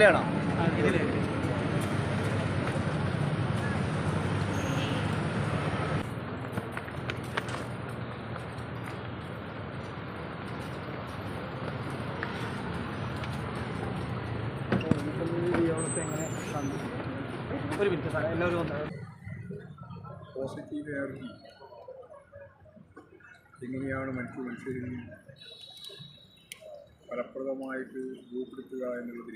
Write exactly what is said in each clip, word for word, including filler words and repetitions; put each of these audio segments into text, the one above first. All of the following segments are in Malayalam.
ഇതിലാണോ? ഒരു മിനിറ്റ് സാർ, എല്ലാവരും ഒന്ന് പോസിറ്റീവ് എനർജി എങ്ങനെയാണ് മനുഷ്യ മനുഷ്യരിൽ ഫലപ്രദമായിട്ട് രൂപപ്പെടുത്തുക എന്നുള്ളതിൽ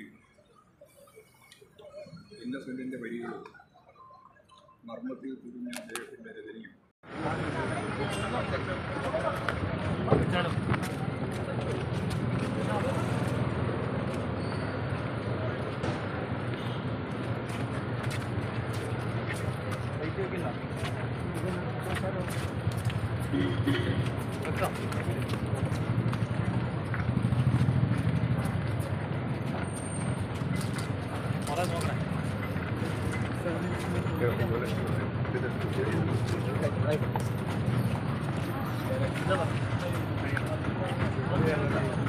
ഇന്നസെൻറ്റിൻ്റെ വരികളും മർമ്മത്തിൽ തുറഞ്ഞ അദ്ദേഹത്തിൻ്റെ രചനയും Gracias.